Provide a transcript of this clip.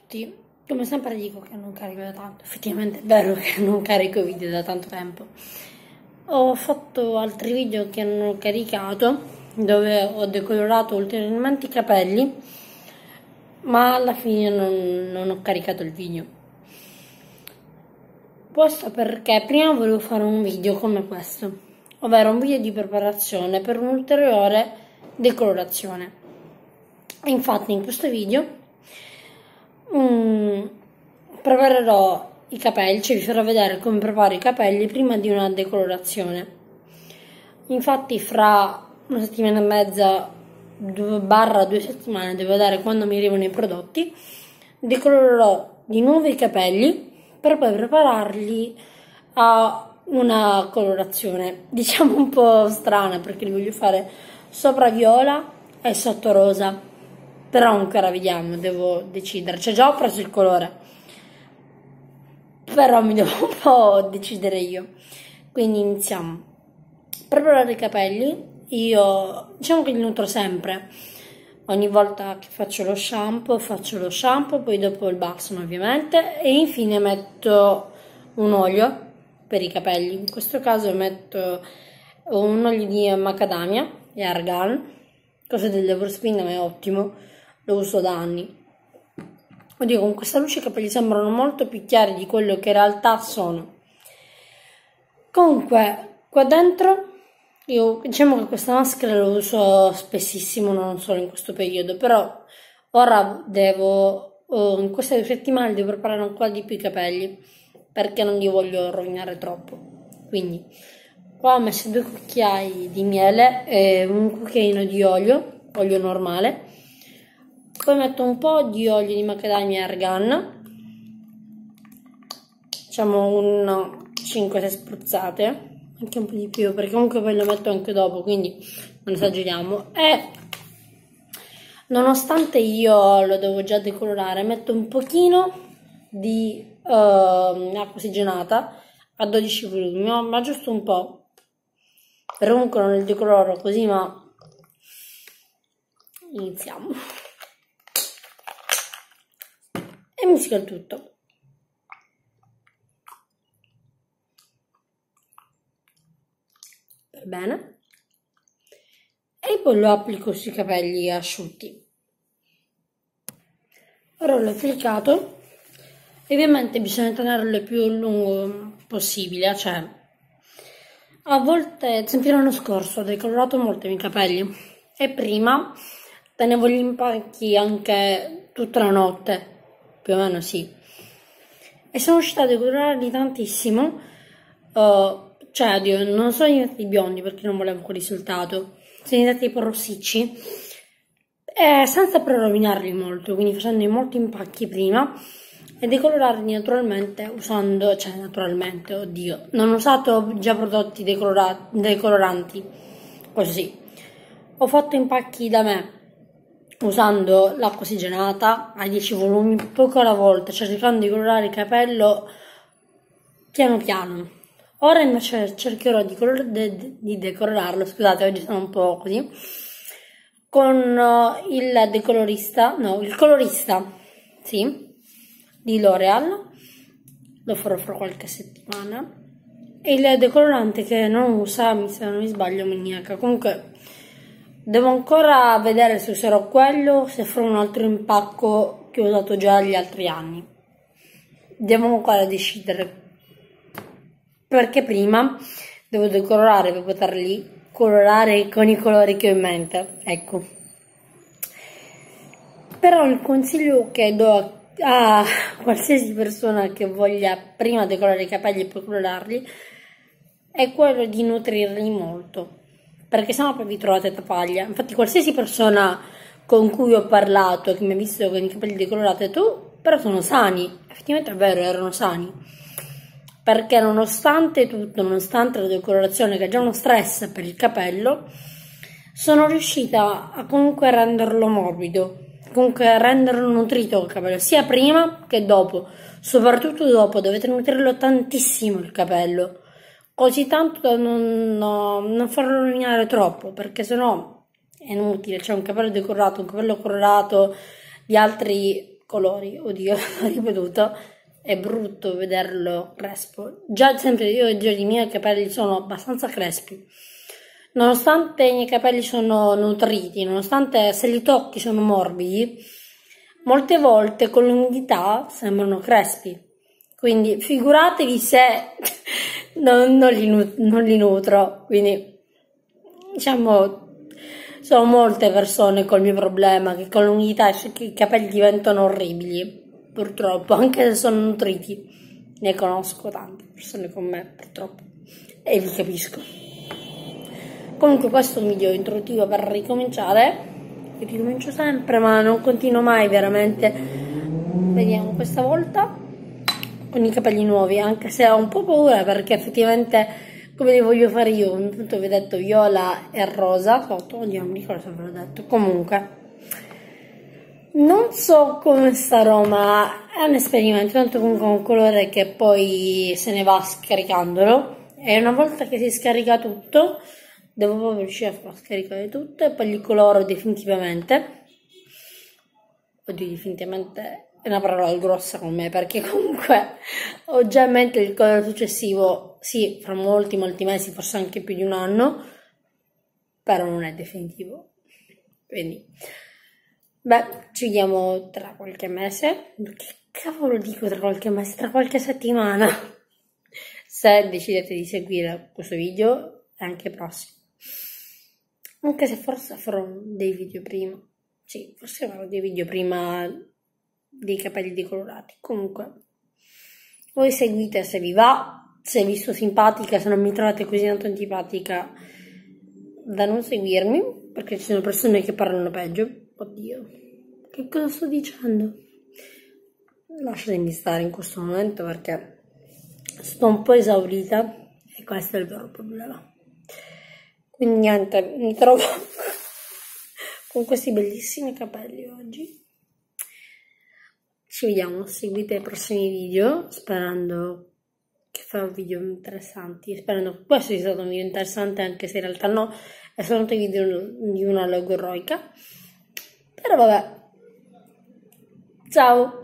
tutti. Come sempre dico che non carico da tanto, effettivamente è vero che non carico video da tanto tempo. Ho fatto altri video che non ho caricato, dove ho decolorato ulteriormente i capelli, ma alla fine non ho caricato il video. Questo perché prima volevo fare un video come questo, ovvero un video di preparazione per un'ulteriore decolorazione. Infatti in questo video preparerò i capelli, cioè vi farò vedere come preparo i capelli prima di una decolorazione. Infatti fra una settimana e mezza barra 2 settimane, devo vedere quando mi arrivano i prodotti, decolorerò di nuovo i capelli per poi prepararli a una colorazione, diciamo un po' strana, perché li voglio fare sopra viola e sotto rosa. Però ancora vediamo, devo decidere. Cioè già ho preso il colore, però mi devo un po' decidere io. Quindi iniziamo. Per preparare i capelli, io diciamo che li nutro sempre. Ogni volta che faccio lo shampoo, poi dopo il balsamo ovviamente, e infine metto un olio per i capelli. In questo caso metto un olio di macadamia e argan, cosa dell'Everspin, ma è ottimo. Lo uso da anni. Oddio, con questa luce i capelli sembrano molto più chiari di quello che in realtà sono. Comunque, qua dentro, io diciamo che questa maschera la uso spessissimo, non solo in questo periodo, però ora in queste 2 settimane devo preparare ancora di più i capelli, perché non li voglio rovinare troppo. Quindi, qua ho messo 2 cucchiai di miele e un cucchiaino di olio normale. Poi metto un po' di olio di macadamia e argan, diciamo un 5-6 spruzzate, anche un po' di più, perché comunque poi lo metto anche dopo, quindi non esageriamo. E nonostante io lo devo già decolorare, metto un pochino di acqua ossigenata a 12 volumi, ma giusto un po', per comunque non il decoloro così, ma iniziamo. E misco il tutto. Per bene. E poi lo applico sui capelli asciutti. Ora l'ho applicato. Ovviamente bisogna tenerlo il più lungo possibile, cioè a volte, ad esempio l'anno scorso ho decolorato molto i miei capelli e prima tenevo gli impacchi anche tutta la notte. Più o meno sì, e sono riuscita a decolorarli tantissimo, cioè oddio, non sono diventati biondi perché non volevo quel risultato, sono diventati tipo rossicci, senza però rovinarli molto, quindi facendo molti impacchi prima e decolorarli naturalmente usando, cioè naturalmente, oddio, non ho usato già prodotti decoloranti, così, ho fatto impacchi da me usando l'acqua ossigenata a 10 volumi, poco alla volta, cioè cercando di colorare il capello piano piano. Ora invece cercherò di decolorarlo, scusate, oggi sono un po' così, con il colorista, sì, di L'Oreal, lo farò fra qualche settimana, e il decolorante che non usa, se non mi sbaglio, Maniaca. Comunque devo ancora vedere se userò quello, se farò un altro impacco che ho usato già gli altri anni. Devo ancora decidere, perché prima devo decolorare per poterli colorare con i colori che ho in mente, ecco. Però il consiglio che do a qualsiasi persona che voglia prima decolorare i capelli e poi colorarli è quello di nutrirli molto, perché sennò poi vi trovate tapaglia. Infatti qualsiasi persona con cui ho parlato, che mi ha visto con i capelli decolorati, ha detto, però sono sani. Effettivamente è vero, erano sani, perché nonostante tutto, nonostante la decolorazione, che è già uno stress per il capello, sono riuscita a comunque renderlo morbido, comunque a renderlo nutrito il capello, sia prima che dopo. Soprattutto dopo dovete nutrirlo tantissimo il capello, così tanto da non farlo rovinare troppo, perché sennò è inutile. C'è un capello decolorato, un capello colorato di altri colori, oddio, l'ho ripetuto, è brutto vederlo crespo. Già sempre io i miei capelli sono abbastanza crespi, nonostante i miei capelli sono nutriti, nonostante se li tocchi sono morbidi, molte volte con l'umidità sembrano crespi, quindi figuratevi se non li nutro, quindi diciamo sono molte persone col mio problema che con l'umidità i capelli diventano orribili, purtroppo, anche se sono nutriti. Ne conosco tante persone con me, purtroppo, e vi capisco. Comunque questo è un video introduttivo per ricominciare. Io ricomincio sempre, ma non continuo mai veramente. Vediamo questa volta con i capelli nuovi, anche se ho un po' paura perché effettivamente come li voglio fare io, appunto vi ho detto viola e rosa sotto, oddio non mi ricordo se ve l'ho detto, comunque non so come starò, ma è un esperimento, tanto comunque è un colore che poi se ne va scaricandolo e una volta che si scarica tutto devo proprio riuscire a far scaricare tutto e poi li coloro definitivamente. Oddio, definitivamente è una parola grossa con me, perché comunque ho già in mente il colore successivo, sì, fra molti mesi, forse anche più di un anno, però non è definitivo. Quindi, beh, ci vediamo tra qualche mese. Che cavolo dico tra qualche mese? Tra qualche settimana. Se decidete di seguire questo video e anche prossimo. Anche se forse farò dei video prima. Sì, forse farò dei video prima dei capelli decolorati. Comunque, voi seguite se vi va, se vi sto simpatica, se non mi trovate così tanto antipatica, da non seguirmi, perché ci sono persone che parlano peggio. Oddio, che cosa sto dicendo? Lasciatemi stare in questo momento perché sto un po' esaurita e questo è il vero problema. Quindi niente, mi trovo con questi bellissimi capelli oggi. Ci vediamo, seguite i prossimi video, sperando che farò video interessanti, sperando che questo sia stato un video interessante, anche se in realtà no, è soltanto un video di una logorroica. Però vabbè, ciao!